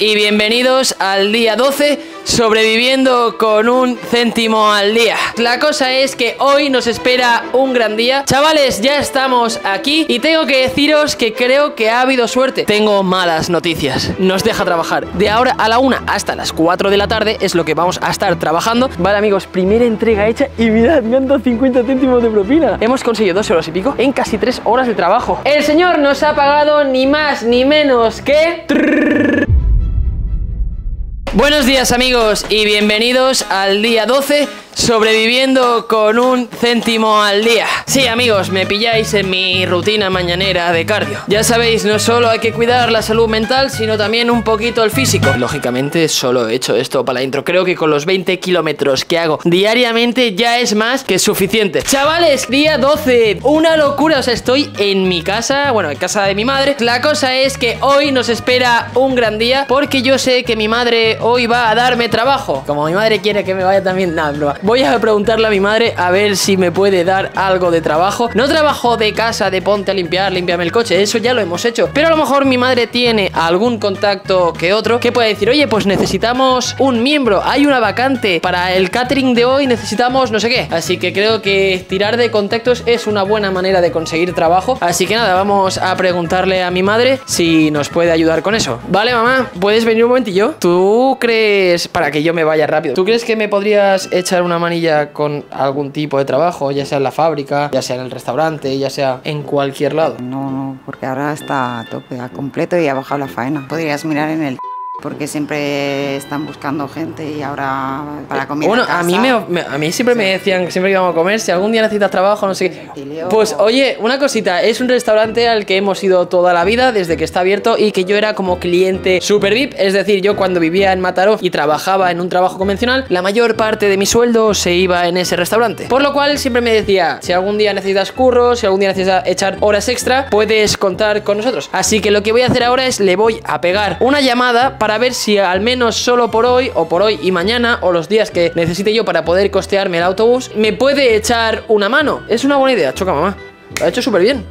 y bienvenidos al día 12, sobreviviendo con 1 céntimo al día. La cosa es que hoy nos espera un gran día. Chavales, ya estamos aquí y tengo que deciros que creo que ha habido suerte. Tengo malas noticias. Nos deja trabajar de ahora a la 1 hasta las 4 de la tarde, es lo que vamos a estar trabajando. Vale, amigos, primera entrega hecha y mirad, me han dado 50 céntimos de propina. Hemos conseguido 2 euros y pico en casi 3 horas de trabajo. El señor nos ha pagado ni más ni menos que... Buenos días, amigos, y bienvenidos al día 12, sobreviviendo con 1 céntimo al día. Sí, amigos, me pilláis en mi rutina mañanera de cardio. Ya sabéis, no solo hay que cuidar la salud mental, sino también un poquito el físico. Lógicamente, solo he hecho esto para la intro. Creo que con los 20 kilómetros que hago diariamente ya es más que suficiente. Chavales, día 12, una locura. O sea, estoy en mi casa, bueno, en casa de mi madre. La cosa es que hoy nos espera un gran día, porque yo sé que mi madre hoy va a darme trabajo. Como mi madre quiere que me vaya también, nada, broma. Voy a preguntarle a mi madre a ver si me puede dar algo de trabajo. No trabajo de casa, de ponte a limpiar, límpiame el coche, eso ya lo hemos hecho. Pero a lo mejor mi madre tiene algún contacto que otro que puede decir, oye, pues necesitamos un miembro, hay una vacante para el catering de hoy, necesitamos no sé qué. Así que creo que tirar de contactos es una buena manera de conseguir trabajo. Así que nada, vamos a preguntarle a mi madre si nos puede ayudar con eso. Vale, mamá, ¿puedes venir un momentillo? ¿Tú crees, para que yo me vaya rápido, tú crees que me podrías echar una manilla con algún tipo de trabajo, ya sea en la fábrica, ya sea en el restaurante, ya sea en cualquier lado? No, porque ahora está a tope, a completo y ha bajado la faena. Podrías mirar en el... porque siempre están buscando gente y ahora para comer. Bueno, a casa, a mí siempre me decían, siempre que íbamos a comer, si algún día necesitas trabajo, no sé qué. Pues oye, una cosita, es un restaurante al que hemos ido toda la vida desde que está abierto y que yo era como cliente super VIP, es decir, yo cuando vivía en Mataró y trabajaba en un trabajo convencional, la mayor parte de mi sueldo se iba en ese restaurante. Por lo cual siempre me decía, si algún día necesitas curros, si algún día necesitas echar horas extra, puedes contar con nosotros. Así que lo que voy a hacer ahora es, le voy a pegar una llamada para ver si al menos solo por hoy o por hoy y mañana o los días que necesite yo para poder costearme el autobús, me puede echar una mano. Es una buena idea, choca mamá. Lo ha hecho súper bien.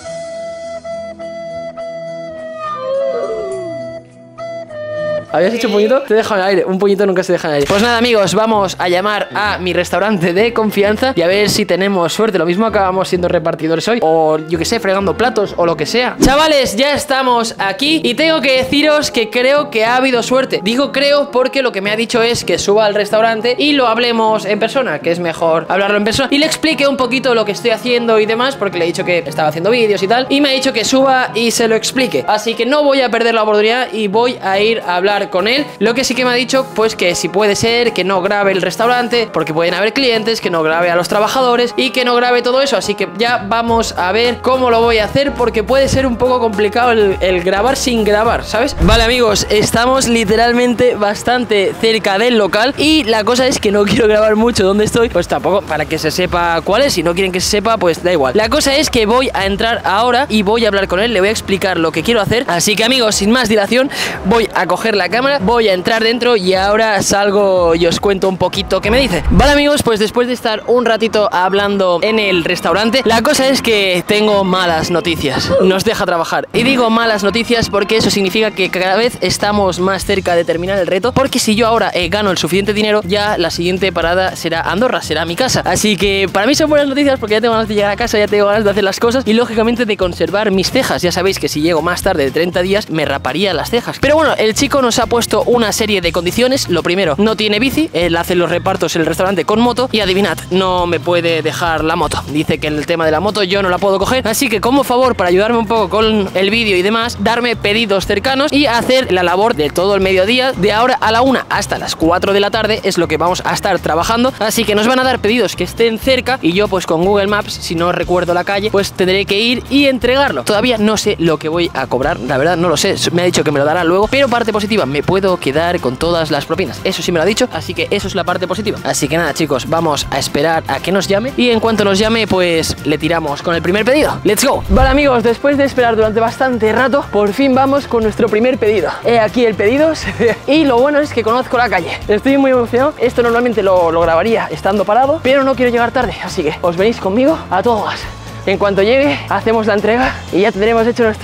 ¿Habías hecho un puñito? Te dejo en el aire. Un puñito nunca se deja en el aire. Pues nada, amigos, vamos a llamar a mi restaurante de confianza y a ver si tenemos suerte. Lo mismo acabamos siendo repartidores hoy, o yo que sé, fregando platos o lo que sea. Chavales, ya estamos aquí y tengo que deciros que creo que ha habido suerte. Digo creo porque lo que me ha dicho es que suba al restaurante y lo hablemos en persona, que es mejor hablarlo en persona, y le explique un poquito lo que estoy haciendo y demás, porque le he dicho que estaba haciendo vídeos y tal, y me ha dicho que suba y se lo explique. Así que no voy a perder la oportunidad y voy a ir a hablar con él. Lo que sí que me ha dicho, pues que si puede ser que no grabe el restaurante, porque pueden haber clientes, que no grabe a los trabajadores y que no grabe todo eso. Así que ya vamos a ver cómo lo voy a hacer, porque puede ser un poco complicado el grabar sin grabar, ¿sabes? Vale, amigos, estamos literalmente bastante cerca del local y la cosa es que no quiero grabar mucho donde estoy, pues tampoco para que se sepa cuál es. Si no quieren que se sepa, pues da igual. La cosa es que voy a entrar ahora y voy a hablar con él, le voy a explicar lo que quiero hacer. Así que, amigos, sin más dilación, voy a coger la cámara, voy a entrar dentro y ahora salgo y os cuento un poquito qué me dice. Vale, amigos, pues después de estar un ratito hablando en el restaurante, la cosa es que tengo malas noticias. Nos deja trabajar. Y digo malas noticias porque eso significa que cada vez estamos más cerca de terminar el reto, porque si yo ahora gano el suficiente dinero, ya la siguiente parada será Andorra, será mi casa. Así que para mí son buenas noticias porque ya tengo ganas de llegar a casa, ya tengo ganas de hacer las cosas y lógicamente de conservar mis cejas. Ya sabéis que si llego más tarde de 30 días me raparía las cejas. Pero bueno, el chico nos ha puesto una serie de condiciones. Lo primero, no tiene bici, él hace los repartos en el restaurante con moto y adivinad, no me puede dejar la moto. Dice que el tema de la moto yo no la puedo coger, así que como favor, para ayudarme un poco con el vídeo y demás, darme pedidos cercanos y hacer la labor de todo el mediodía, de ahora a la 1 hasta las 4 de la tarde es lo que vamos a estar trabajando. Así que nos van a dar pedidos que estén cerca y yo pues con Google Maps, si no recuerdo la calle, pues tendré que ir y entregarlo. Todavía no sé lo que voy a cobrar, la verdad no lo sé, me ha dicho que me lo dará luego, pero parte positiva, me puedo quedar con todas las propinas. Eso sí me lo ha dicho, así que eso es la parte positiva. Así que nada, chicos, vamos a esperar a que nos llame y en cuanto nos llame, pues le tiramos con el primer pedido. ¡Let's go! Vale, amigos, después de esperar durante bastante rato, por fin vamos con nuestro primer pedido. He aquí el pedido y lo bueno es que conozco la calle. Estoy muy emocionado. Esto normalmente lo grabaría estando parado, pero no quiero llegar tarde, así que os venís conmigo a todo gas. En cuanto llegue, hacemos la entrega y ya tendremos hecho nuestro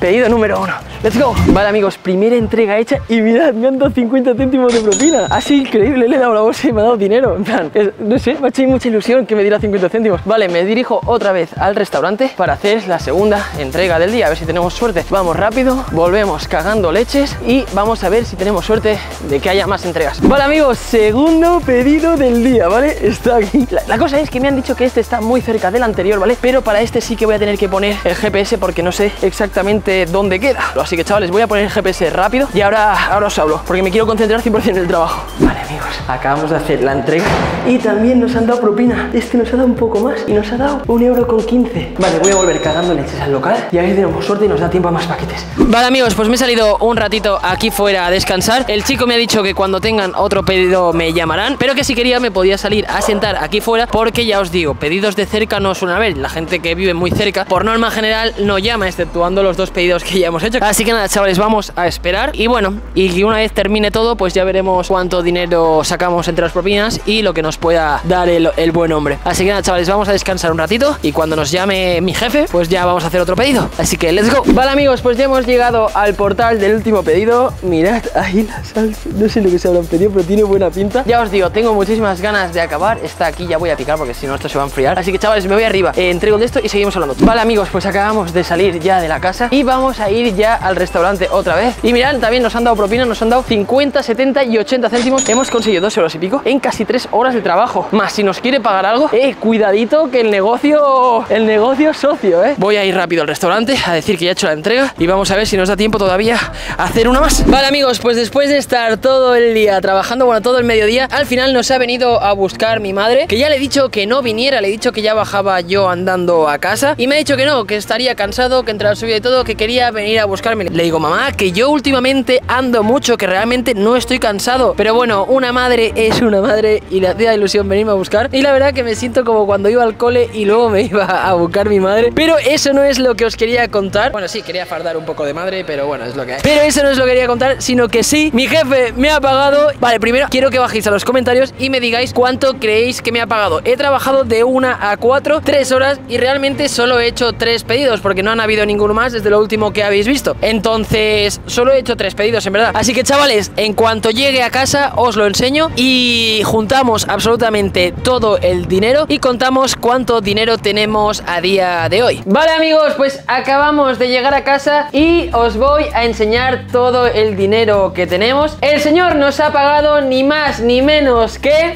Pedido número 1. Let's go. Vale, amigos, primera entrega hecha y mirad, me han dado 50 céntimos de propina. Así increíble, le he dado la bolsa y me ha dado dinero. En plan, no sé, me ha hecho mucha ilusión que me diera 50 céntimos. Vale, me dirijo otra vez al restaurante para hacer la segunda entrega del día. A ver si tenemos suerte. Vamos rápido, volvemos cagando leches y vamos a ver si tenemos suerte de que haya más entregas. Vale, amigos, segundo pedido del día, ¿vale? Está aquí. La cosa es que me han dicho que este está muy cerca del anterior, ¿vale? Pero para este sí que voy a tener que poner el GPS porque no sé exactamente dónde queda. Así que, chavales, voy a poner el GPS rápido y ahora os hablo porque me quiero concentrar 100% en el trabajo. Vale, amigos, acabamos de hacer la entrega y también nos han dado propina. Este nos ha dado un poco más y nos ha dado 1,15 €. Vale, voy a volver cagando leches al local y a ver si tenemos suerte y nos da tiempo a más paquetes. Vale, amigos, pues me he salido un ratito aquí fuera a descansar. El chico me ha dicho que cuando tengan otro pedido me llamarán, pero que si quería me podía salir a sentar aquí fuera porque ya os digo, pedidos de cerca no suelen haber. La gente que vive muy cerca, por norma general, no llama, exceptuando los 2 pedidos que ya hemos hecho. Así que nada, chavales, vamos a esperar y bueno, y una vez termine todo, pues ya veremos cuánto dinero sacamos entre las propinas y lo que nos pueda dar el buen hombre. Así que nada, chavales, vamos a descansar un ratito y cuando nos llame mi jefe, pues ya vamos a hacer otro pedido. Así que let's go. Vale, amigos, pues ya hemos llegado al portal del último pedido. Mirad ahí la salsa, no sé lo que se habrán pedido, pero tiene buena pinta. Ya os digo, tengo muchísimas ganas de acabar. Está aquí, ya voy a picar porque si no esto se va a enfriar. Así que, chavales, me voy arriba, entrego de esto y seguimos hablando. Vale, amigos, pues acabamos de salir ya de la casa y vamos a ir ya al restaurante otra vez. Y mirad, también nos han dado propina, nos han dado 50, 70 y 80 céntimos. Hemos conseguido 2 euros y pico en casi 3 horas de trabajo. Más si nos quiere pagar algo, cuidadito que el negocio socio, Voy a ir rápido al restaurante a decir que ya he hecho la entrega y vamos a ver si nos da tiempo todavía a hacer una más. Vale, amigos, pues después de estar todo el día trabajando, bueno, todo el mediodía, al final nos ha venido a buscar mi madre, que ya le he dicho que no viniera, le he dicho que ya bajaba yo andando a casa y me ha dicho que no, que estaría cansado, que entre la subida y todo, que quería venir a buscarme. Le digo, mamá, que yo últimamente ando mucho, que realmente no estoy cansado, pero bueno, una madre es una madre y le hacía ilusión venirme a buscar y la verdad que me siento como cuando iba al cole y luego me iba a buscar mi madre, pero eso no es lo que os quería contar. Bueno, sí, quería fardar un poco de madre, pero bueno, es lo que hay. Pero eso no es lo que quería contar, sino que sí, mi jefe me ha pagado. Vale, primero quiero que bajéis a los comentarios y me digáis cuánto creéis que me ha pagado. He trabajado de 1 a 4, 3 horas y realmente solo he hecho 3 pedidos porque no han habido ninguno más desde lo último que habéis visto. Entonces, solo he hecho 3 pedidos en verdad. Así que, chavales, en cuanto llegue a casa os lo enseño y juntamos absolutamente todo el dinero y contamos cuánto dinero tenemos a día de hoy. Vale, amigos, pues acabamos de llegar a casa y os voy a enseñar todo el dinero que tenemos. El señor nos ha pagado ni más ni menos que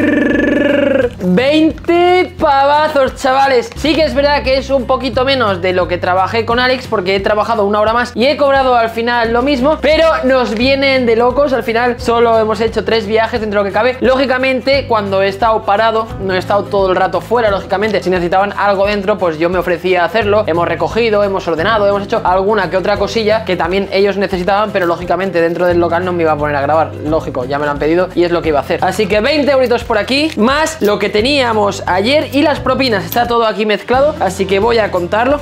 20 pavazos, chavales. Sí que es verdad que es un poquito menos de lo que trabajé con Alex porque he trabajado 1 hora más y he cobrado al final lo mismo, pero nos vienen de locos. Al final solo hemos hecho 3 viajes dentro de lo que cabe. Lógicamente, cuando he estado parado, no he estado todo el rato fuera, lógicamente. Si necesitaban algo dentro, pues yo me ofrecía a hacerlo. Hemos recogido, hemos ordenado, hemos hecho alguna que otra cosilla que también ellos necesitaban, pero lógicamente dentro del local no me iba a poner a grabar. Lógico, ya me lo han pedido y es lo que iba a hacer. Así que 20 euritos por aquí, más lo que teníamos ayer y las propinas. Está todo aquí mezclado, así que voy a contarlo.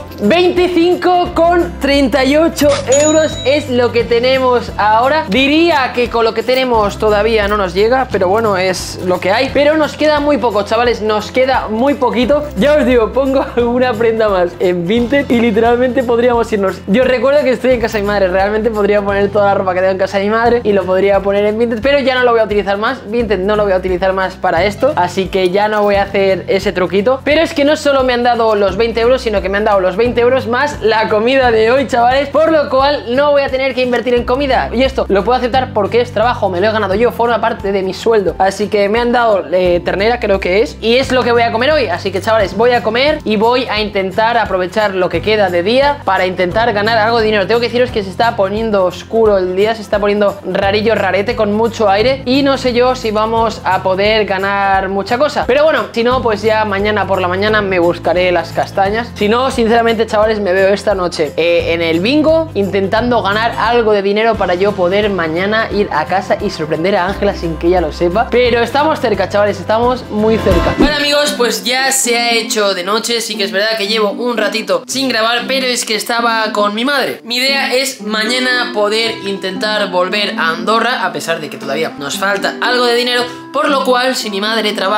25,38 euros es lo que tenemos ahora. Diría que con lo que tenemos todavía no nos llega, pero bueno, es lo que hay. Pero nos queda muy poco, chavales, nos queda muy poquito. Ya os digo, pongo alguna prenda más en Vinted y literalmente podríamos irnos. Yo recuerdo que estoy en casa de mi madre, realmente podría poner toda la ropa que tengo en casa de mi madre y lo podría poner en Vinted, pero ya no lo voy a utilizar más. Vinted no lo voy a utilizar más para esto, así que ya no voy a hacer ese truquito. Pero es que no solo me han dado los 20 euros, sino que me han dado los 20 euros más la comida de hoy, chavales, por lo cual no voy a tener que invertir en comida. Y esto lo puedo aceptar porque es trabajo, me lo he ganado yo, forma parte de mi sueldo. Así que me han dado ternera, creo que es, y es lo que voy a comer hoy. Así que, chavales, voy a comer y voy a intentar aprovechar lo que queda de día para intentar ganar algo de dinero. Tengo que deciros que se está poniendo oscuro el día, se está poniendo rarillo, rarete, con mucho aire y no sé yo si vamos a poder ganar mucha cosa. Pero bueno, si no, pues ya mañana por la mañana me buscaré las castañas. Si no, sinceramente, chavales, me veo esta noche en el bingo intentando ganar algo de dinero para yo poder mañana ir a casa y sorprender a Ángela sin que ella lo sepa. Pero estamos cerca, chavales, estamos muy cerca. Bueno, amigos, pues ya se ha hecho de noche. Sí que es verdad que llevo un ratito sin grabar, pero es que estaba con mi madre. Mi idea es mañana poder intentar volver a Andorra, a pesar de que todavía nos falta algo de dinero, por lo cual, si mi madre trabaja de noche,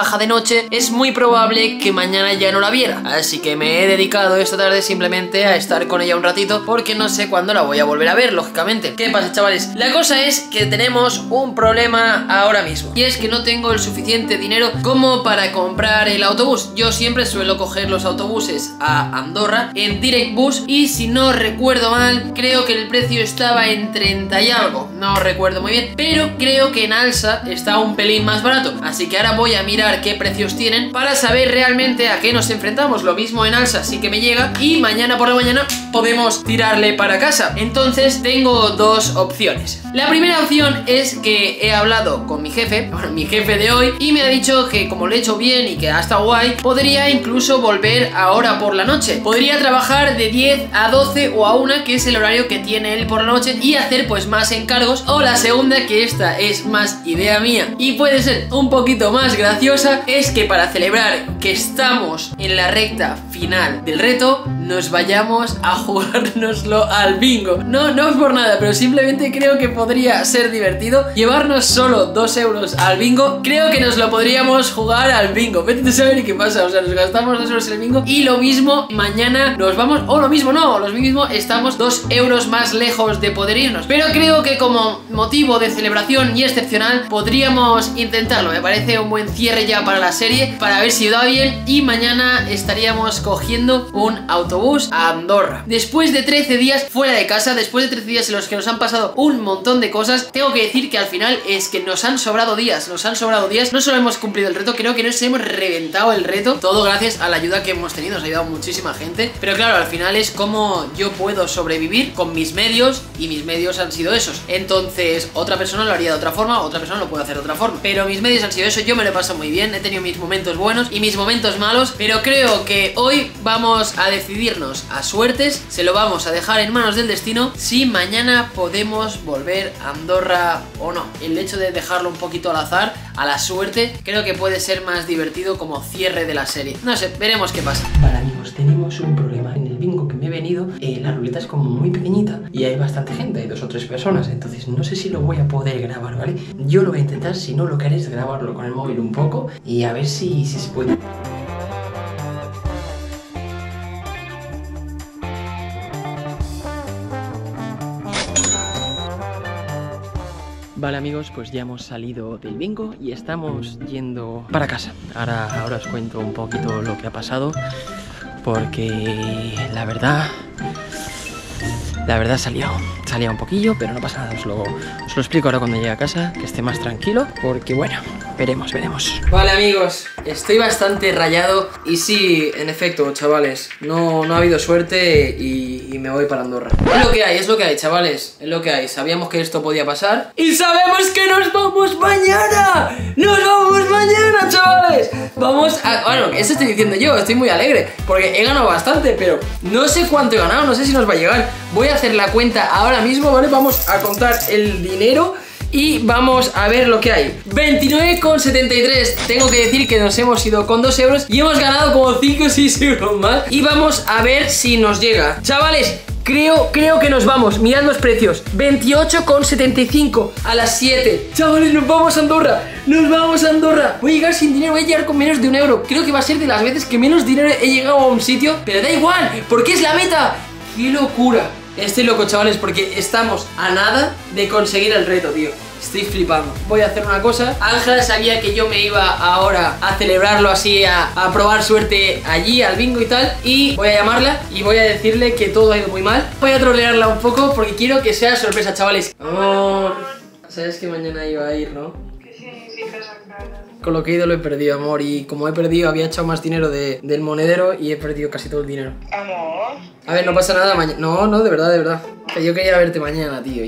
noche, es muy probable que mañana ya no la viera. Así que me he dedicado esta tarde simplemente a estar con ella un ratito, porque no sé cuándo la voy a volver a ver, lógicamente. ¿Qué pasa, chavales? La cosa es que tenemos un problema ahora mismo, y es que no tengo el suficiente dinero como para comprar el autobús. Yo siempre suelo coger los autobuses a Andorra en Direct Bus, y si no recuerdo mal, creo que el precio estaba en 30 y algo, no recuerdo muy bien, pero creo que en Alsa está un pelín más barato. Así que ahora voy a mirar qué precios tienen para saber realmente a qué nos enfrentamos. Lo mismo en Alsa sí que me llega, y mañana por la mañana podemos tirarle para casa. Entonces tengo dos opciones. La primera opción es que he hablado con mi jefe, bueno, mi jefe de hoy, y me ha dicho que como lo he hecho bien y que ha estado guay, podría incluso volver ahora por la noche. Podría trabajar de 10 a 12 o a 1, que es el horario que tiene él por la noche, y hacer pues más encargos. O la segunda, que esta es más idea mía y puede ser un poquito más graciosa, es que para celebrar que estamos en la recta final del reto, nos vayamos a jugárnoslo al bingo. No es por nada, pero simplemente creo que podría ser divertido llevarnos solo 2 euros al bingo. Creo que nos lo podríamos jugar al bingo. Vete a saber qué pasa, o sea, nos gastamos 2 euros en el bingo, y lo mismo mañana nos vamos, o lo mismo no, lo mismo estamos 2 euros más lejos de poder irnos. Pero creo que como motivo de celebración y excepcional podríamos intentarlo. Me parece un buen cierre ya para la serie, para ver si va bien, y mañana estaríamos cogiendo un autobús a Andorra. Después de 13 días fuera de casa, después de 13 días en los que nos han pasado un montón de cosas, tengo que decir que al final es que nos han sobrado días, no solo hemos cumplido el reto, creo que nos hemos reventado el reto, todo gracias a la ayuda que hemos tenido, nos ha ayudado muchísima gente, pero claro, al final es como yo puedo sobrevivir con mis medios, y mis medios han sido esos. Entonces otra persona lo haría de otra forma, otra persona lo puede hacer de otra forma, pero mis medios han sido eso. Yo me lo he pasado muy bien, he tenido mis momentos buenos y mis momentos malos, pero creo que hoy vamos a decidirnos a suertes, se lo vamos a dejar en manos del destino, si mañana podemos volver a Andorra o no. El hecho de dejarlo un poquito al azar, a la suerte, creo que puede ser más divertido como cierre de la serie. No sé, veremos qué pasa. Vale, amigos, tenemos un problema. En el bingo que me he venido, la ruleta es como muy pequeñita y hay bastante gente, hay 2 o 3 personas, entonces no sé si lo voy a poder grabar, ¿vale? Yo lo voy a intentar, si no lo que haré es grabarlo con el móvil un poco y a ver si se puede. Vale, amigos, pues ya hemos salido del bingo y estamos yendo para casa. Ahora os cuento un poquito lo que ha pasado, porque la verdad salía un poquillo, pero no pasa nada, os lo explico ahora cuando llegue a casa, que esté más tranquilo, porque bueno, veremos. Vale, amigos, estoy bastante rayado y sí, en efecto, chavales, no ha habido suerte y me voy para Andorra. Es lo que hay, chavales, es lo que hay. Sabíamos que esto podía pasar y sabemos que nos vamos mañana. ¡Nos vamos mañana, chavales! Vamos a... Bueno, eso estoy diciendo yo, estoy muy alegre porque he ganado bastante, pero no sé cuánto he ganado, no sé si nos va a llegar. Voy a hacer la cuenta ahora mismo, ¿vale? Vamos a contar el dinero y vamos a ver lo que hay. 29,73. Tengo que decir que nos hemos ido con 2 euros y hemos ganado como 5 o 6 euros más. Y vamos a ver si nos llega. Chavales, creo que nos vamos. Mirad los precios. 28,75 a las 7. Chavales, nos vamos a Andorra. Voy a llegar sin dinero, voy a llegar con menos de 1 euro. Creo que va a ser de las veces que menos dinero he llegado a un sitio, pero da igual, porque es la meta. ¡Qué locura! Estoy loco, chavales, porque estamos a nada de conseguir el reto, tío. Estoy flipando. Voy a hacer una cosa. Ángela sabía que yo me iba ahora a celebrarlo así, a probar suerte allí, al bingo y tal. Y voy a llamarla y voy a decirle que todo ha ido muy mal. Voy a trolearla un poco porque quiero que sea sorpresa, chavales. Amor, sabes que mañana iba a ir, ¿no? ¿Qué significa esa cara? Con lo que he ido lo he perdido, amor. Y como he perdido, había echado más dinero del monedero y he perdido casi todo el dinero. Amor. A ver, no pasa nada mañana. No, de verdad. Que yo quería verte mañana, tío.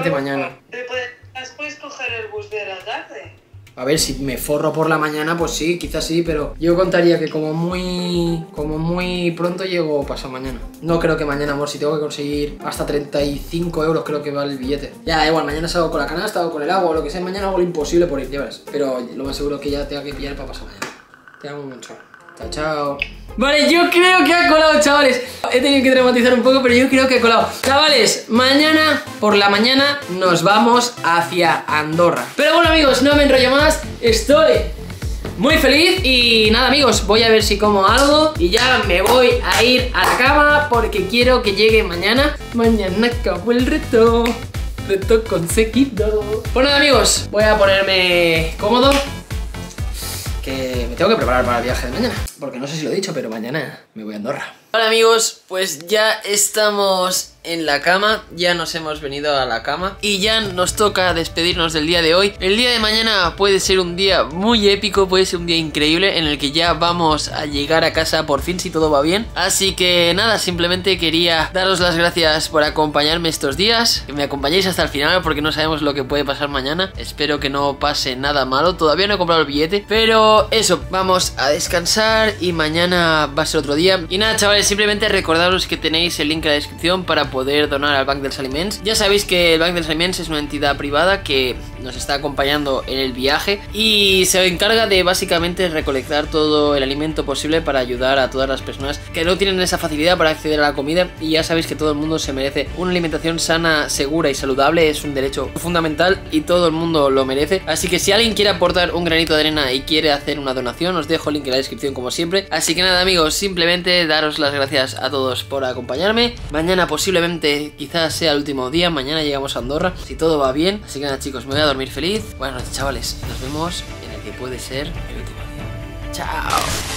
¿Puedes coger el bus de la tarde? A ver, si me forro por la mañana, pues sí, quizás sí, pero yo contaría que como muy pronto llego pasado mañana. No creo que mañana, amor, si tengo que conseguir hasta 35 euros creo que vale el billete. Ya, da igual, mañana salgo con la canasta o con el agua o lo que sea, mañana hago lo imposible por ir, ya verás. Pero lo más seguro es que ya tenga que pillar para pasar mañana. Te amo mucho. Chao. Vale, yo creo que ha colado, chavales. He tenido que dramatizar un poco, pero yo creo que ha colado. Chavales, mañana por la mañana nos vamos hacia Andorra. Pero bueno, amigos, no me enrollo más. Estoy muy feliz. Y nada, amigos, voy a ver si como algo y ya me voy a ir a la cama porque quiero que llegue mañana. Mañana acabo el reto. Reto conseguido. Pues nada, amigos, voy a ponerme cómodo, que me tengo que preparar para el viaje de mañana, porque no sé si lo he dicho, pero mañana me voy a Andorra. Hola amigos, pues ya estamos en la cama, ya nos hemos venido a la cama y ya nos toca despedirnos del día de hoy. El día de mañana puede ser un día muy épico, puede ser un día increíble en el que ya vamos a llegar a casa por fin si todo va bien. Así que nada, simplemente quería daros las gracias por acompañarme estos días, que me acompañéis hasta el final porque no sabemos lo que puede pasar mañana. Espero que no pase nada malo, todavía no he comprado el billete, pero eso, vamos a descansar y mañana va a ser otro día. Y nada, chavales, simplemente recordaros que tenéis el link en la descripción para poder donar al Banc dels Aliments. Ya sabéis que el Banc dels Aliments es una entidad privada que nos está acompañando en el viaje y se encarga de básicamente recolectar todo el alimento posible para ayudar a todas las personas que no tienen esa facilidad para acceder a la comida. Y ya sabéis que todo el mundo se merece una alimentación sana, segura y saludable. Es un derecho fundamental y todo el mundo lo merece. Así que si alguien quiere aportar un granito de arena y quiere hacer una donación, os dejo el link en la descripción como siempre. Así que nada, amigos, simplemente daros las gracias a todos por acompañarme. Mañana posiblemente quizás sea el último día, mañana llegamos a Andorra si todo va bien. Así que nada, chicos, me voy a dormir feliz. Buenas noches, chavales, nos vemos en el que puede ser el último día. Chao.